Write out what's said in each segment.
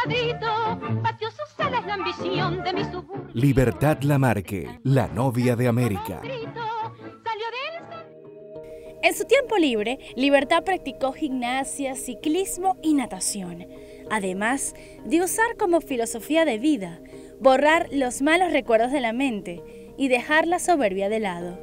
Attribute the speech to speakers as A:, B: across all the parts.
A: cuadrito, pateó sus alas la ambición de mi suburbio.
B: Libertad Lamarque, la novia de América.
C: En su tiempo libre, Libertad practicó gimnasia, ciclismo y natación, además de usar como filosofía de vida borrar los malos recuerdos de la mente y dejar la soberbia de lado.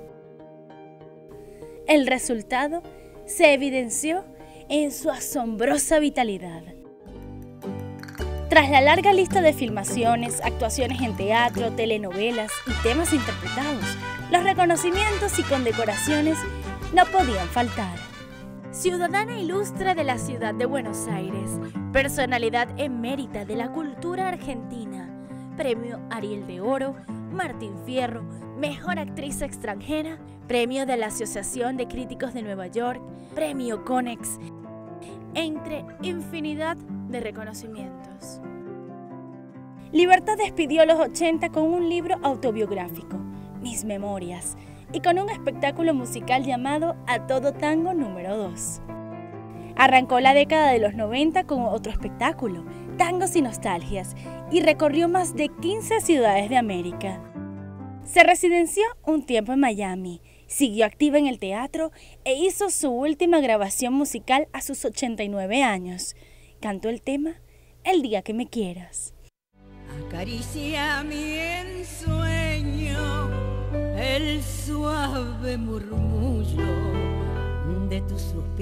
C: El resultado se evidenció en su asombrosa vitalidad. Tras la larga lista de filmaciones, actuaciones en teatro, telenovelas y temas interpretados, los reconocimientos y condecoraciones no podían faltar. Ciudadana ilustre de la ciudad de Buenos Aires, personalidad emérita de la cultura argentina, Premio Ariel de Oro, Martín Fierro, Mejor Actriz Extranjera, Premio de la Asociación de Críticos de Nueva York, Premio Conex, entre infinidad de reconocimientos. Libertad despidió los 80 con un libro autobiográfico, Mis Memorias, y con un espectáculo musical llamado A Todo Tango número 2. Arrancó la década de los 90 con otro espectáculo, Tangos y Nostalgias, y recorrió más de 15 ciudades de América. Se residenció un tiempo en Miami, siguió activa en el teatro e hizo su última grabación musical a sus 89 años. Cantó el tema El día que me quieras.
D: Acaricia mi ensueño el suave murmullo de tu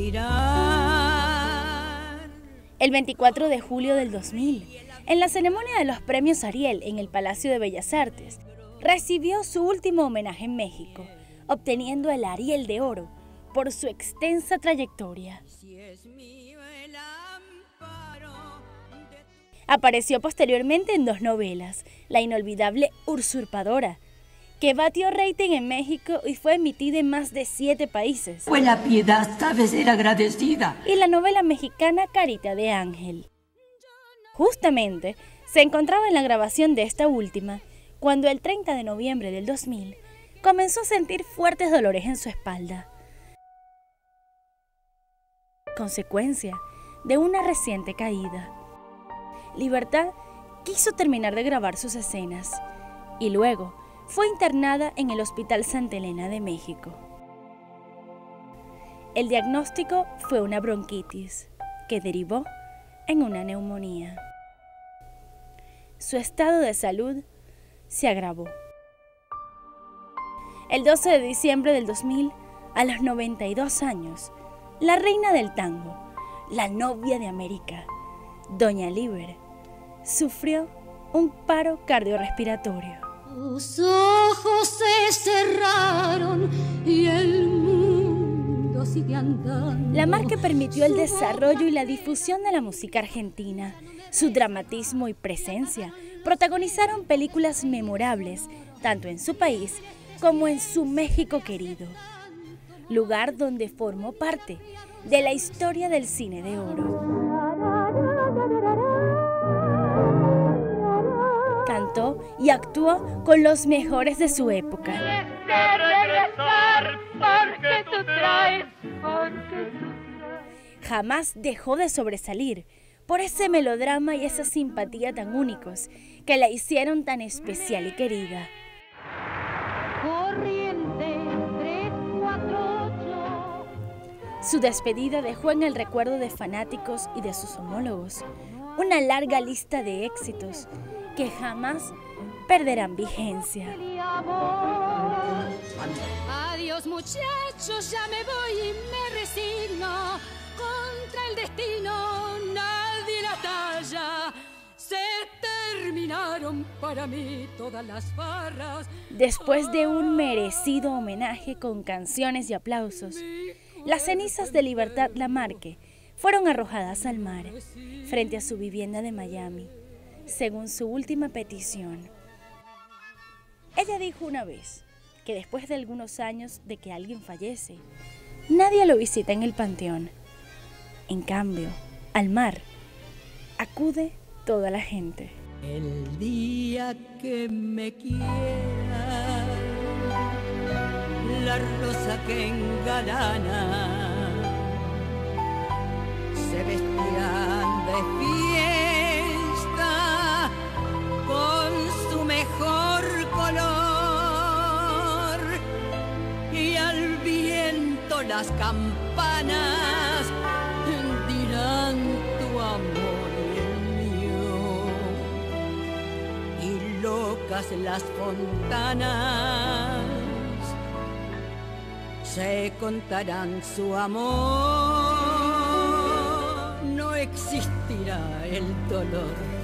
D: suspirar.
C: El 24 de julio del 2000, en la ceremonia de los premios Ariel en el Palacio de Bellas Artes, recibió su último homenaje en México, obteniendo el Ariel de Oro por su extensa trayectoria. Apareció posteriormente en 2 novelas, la inolvidable Usurpadora, que batió rating en México y fue emitida en más de 7 países.
D: Pues la piedad sabe ser agradecida.
C: Y la novela mexicana Carita de Ángel. Justamente se encontraba en la grabación de esta última cuando el 30 de noviembre del 2000 comenzó a sentir fuertes dolores en su espalda, consecuencia de una reciente caída. Libertad quiso terminar de grabar sus escenas y luego fue internada en el Hospital Santa Elena de México. El diagnóstico fue una bronquitis que derivó en una neumonía. Su estado de salud se agravó. El 12 de diciembre del 2000, a los 92 años, la reina del tango, la novia de América, Doña Liber, sufrió un paro cardiorrespiratorio.
A: Tus ojos se cerraron y el mundo sigue andando.
C: Lamarque permitió el desarrollo y la difusión de la música argentina. Su dramatismo y presencia protagonizaron películas memorables, tanto en su país como en su México querido, lugar donde formó parte de la historia del cine de oro. Cantó y actuó con los mejores de su época. Jamás dejó de sobresalir por ese melodrama y esa simpatía tan únicos que la hicieron tan especial y querida.
A: Corriente 348.
C: Su despedida dejó en el recuerdo de fanáticos y de sus homólogos una larga lista de éxitos que jamás perderán vigencia.
A: Adiós muchachos, ya me voy y me resigno. Contra el destino nadie la talla. Se terminaron para mí todas las farras.
C: Después de un merecido homenaje con canciones y aplausos, las cenizas de Libertad Lamarque fueron arrojadas al mar frente a su vivienda de Miami, según su última petición. Ella dijo una vez que después de algunos años de que alguien fallece, nadie lo visita en el panteón. En cambio, al mar acude toda la gente.
D: El día que me quiera, la rosa que engalana se vestirán de fiesta las campanas dirán tu amor y el mío, y locas las fontanas se contarán su amor. No existirá el dolor